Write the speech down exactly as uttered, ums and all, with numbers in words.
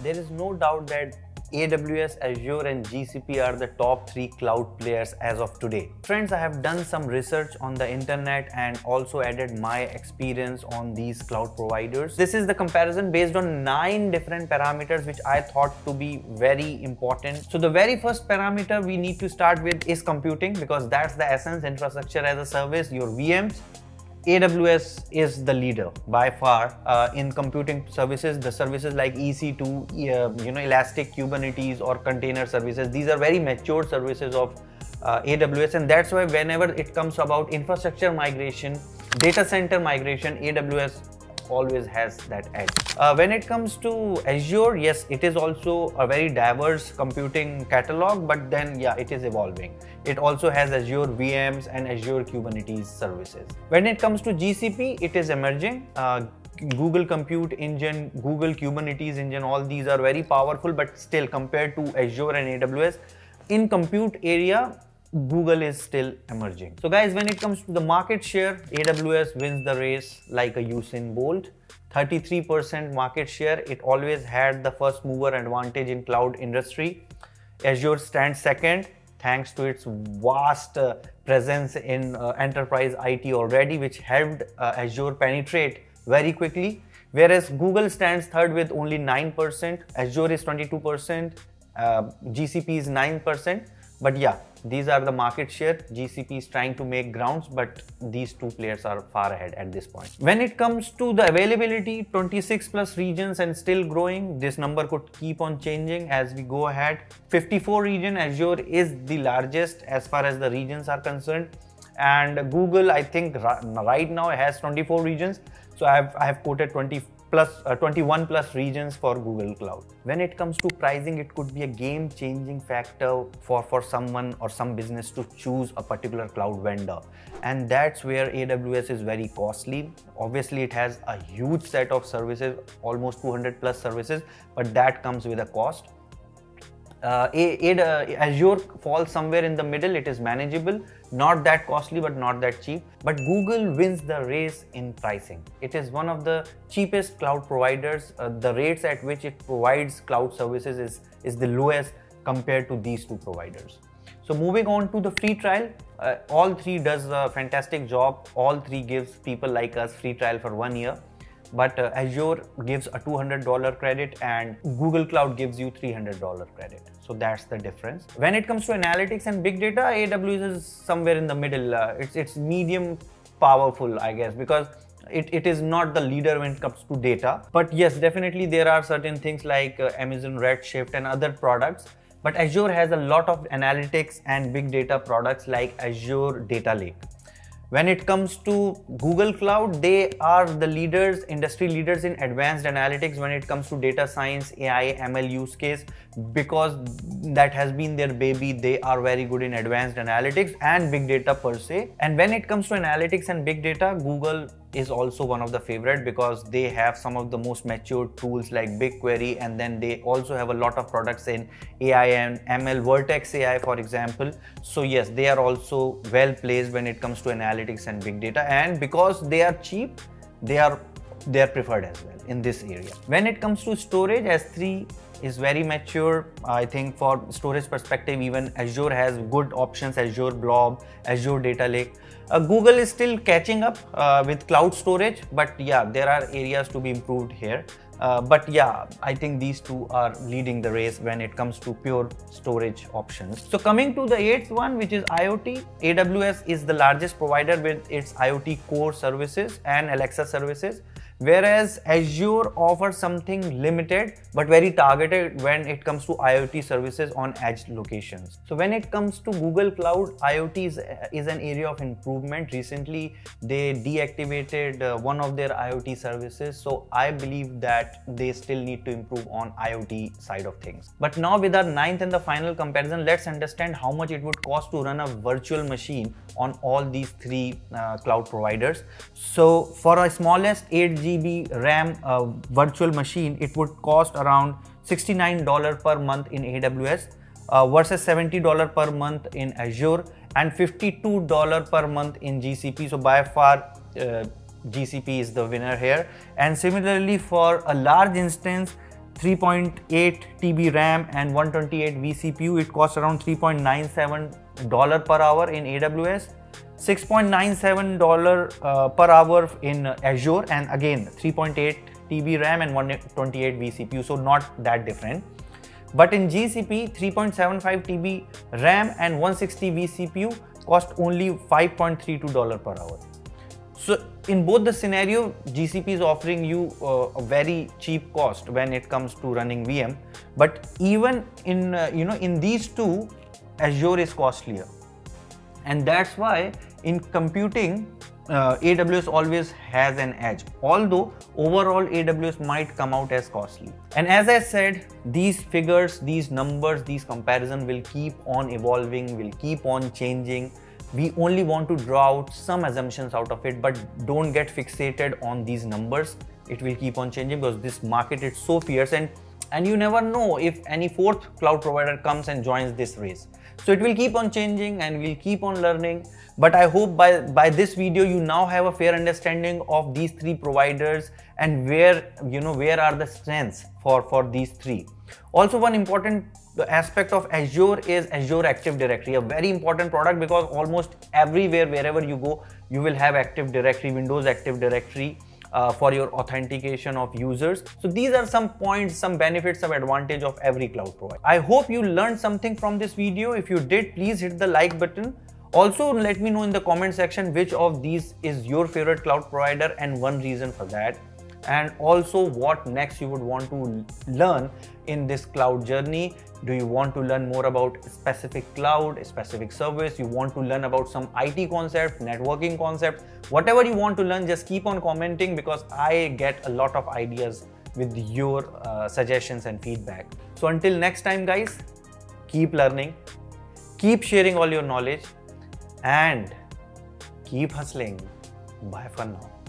There is no doubt that A W S, Azure and G C P are the top three cloud players as of today. Friends, I have done some research on the internet and also added my experience on these cloud providers. This is the comparison based on nine different parameters which I thought to be very important. So the very first parameter we need to start with is computing, because that's the essence, infrastructure as a service, your V Ms. A W S is the leader by far uh, in computing services. The services like E C two, uh, you know, Elastic, Kubernetes or container services, these are very mature services of uh, A W S, and that's why whenever it comes about infrastructure migration, data center migration, A W S always has that edge. Uh, when it comes to Azure, yes, it is also a very diverse computing catalog, but then yeah, it is evolving. It also has Azure V Ms and Azure Kubernetes services. When it comes to G C P, it is emerging. Uh, Google Compute Engine, Google Kubernetes Engine, all these are very powerful, but still compared to Azure and A W S, in compute area, Google is still emerging. So guys, when it comes to the market share, A W S wins the race like a Usain Bolt. thirty-three percent market share. It always had the first mover advantage in cloud industry. Azure stands second thanks to its vast uh, presence in uh, enterprise I T already, which helped uh, Azure penetrate very quickly. Whereas Google stands third with only nine percent, Azure is twenty-two percent, uh, G C P is nine percent. But yeah, these are the market share. G C P is trying to make grounds, but these two players are far ahead at this point. When it comes to the availability, twenty-six plus regions and still growing. This number could keep on changing as we go ahead. fifty-four region, Azure is the largest as far as the regions are concerned. And Google, I think right now has twenty-four regions. So I have, I have quoted twenty plus, uh, twenty-one plus regions for Google Cloud. When it comes to pricing, it could be a game-changing factor for, for someone or some business to choose a particular cloud vendor. And that's where A W S is very costly. Obviously, it has a huge set of services, almost two hundred plus services, but that comes with a cost. Uh, a, a, Azure falls somewhere in the middle. It is manageable, not that costly, but not that cheap. But Google wins the race in pricing. It is one of the cheapest cloud providers. Uh, the rates at which it provides cloud services is, is the lowest compared to these two providers. So moving on to the free trial, uh, all three does a fantastic job. All three gives people like us free trial for one year. But uh, Azure gives a two hundred dollar credit and Google Cloud gives you three hundred dollar credit. So that's the difference. When it comes to analytics and big data, A W S is somewhere in the middle. Uh, it's, it's medium powerful, I guess, because it, it is not the leader when it comes to data. But yes, definitely there are certain things like uh, Amazon Redshift and other products. But Azure has a lot of analytics and big data products like Azure Data Lake. When it comes to Google Cloud, they are the leaders, industry leaders in advanced analytics when it comes to data science, A I, M L use case, because that has been their baby. They are very good in advanced analytics and big data per se. And when it comes to analytics and big data, Google is also one of the favorite because they have some of the most mature tools like BigQuery, and then they also have a lot of products in A I and M L, Vertex A I for example. So yes, they are also well placed when it comes to analytics and big data, and because they are cheap, they are they are preferred as well in this area. When it comes to storage, S three is very mature. I think for storage perspective, even Azure has good options, Azure Blob, Azure Data Lake. Uh, Google is still catching up uh, with cloud storage, but yeah, there are areas to be improved here. Uh, but yeah, I think these two are leading the race when it comes to pure storage options. So coming to the eighth one, which is IoT, A W S is the largest provider with its IoT core services and Alexa services. Whereas Azure offers something limited but very targeted when it comes to IoT services on edge locations. So when it comes to Google Cloud, IoT is, is an area of improvement. Recently, they deactivated uh, one of their IoT services. So I believe that they still need to improve on IoT side of things. But now with our ninth and the final comparison, let's understand how much it would cost to run a virtual machine on all these three uh, cloud providers. So for a smallest eight G B RAM uh, virtual machine, it would cost around sixty-nine dollars per month in A W S uh, versus seventy dollars per month in Azure and fifty-two dollars per month in G C P. So by far uh, G C P is the winner here. And similarly for a large instance, three point eight T B RAM and one twenty-eight V C P U. It costs around three point nine seven dollars per hour in A W S, six point nine seven dollars uh, per hour in Azure, and again three point eight T B RAM and one twenty-eight V C P U, so not that different. But in G C P, three point seven five T B RAM and one sixty V C P U cost only five point three two dollars per hour. So in both the scenario, G C P is offering you uh, a very cheap cost when it comes to running V M. But even in uh, you know in these two, Azure is costlier, and that's why in computing, uh, A W S always has an edge. Although overall A W S might come out as costly. And as I said, these figures, these numbers, these comparisons will keep on evolving, will keep on changing. We only want to draw out some assumptions out of it, but don't get fixated on these numbers. It will keep on changing because this market is so fierce, and and you never know if any fourth cloud provider comes and joins this race. So it will keep on changing and we'll keep on learning. But I hope by, by this video you now have a fair understanding of these three providers and where, you know, where are the strengths for, for these three. Also, one important aspect of Azure is Azure Active Directory, a very important product because almost everywhere, wherever you go, you will have Active Directory, Windows Active Directory. Uh, for your authentication of users. So these are some points, some benefits, some advantage of every cloud provider. I hope you learned something from this video. If you did, please hit the like button. Also, let me know in the comment section which of these is your favorite cloud provider and one reason for that. And also what next you would want to learn in this cloud journey. Do you want to learn more about a specific cloud, a specific service? You want to learn about some I T concept, networking concept, whatever you want to learn, just keep on commenting because I get a lot of ideas with your uh, suggestions and feedback. So until next time guys, keep learning, keep sharing all your knowledge and keep hustling. Bye for now.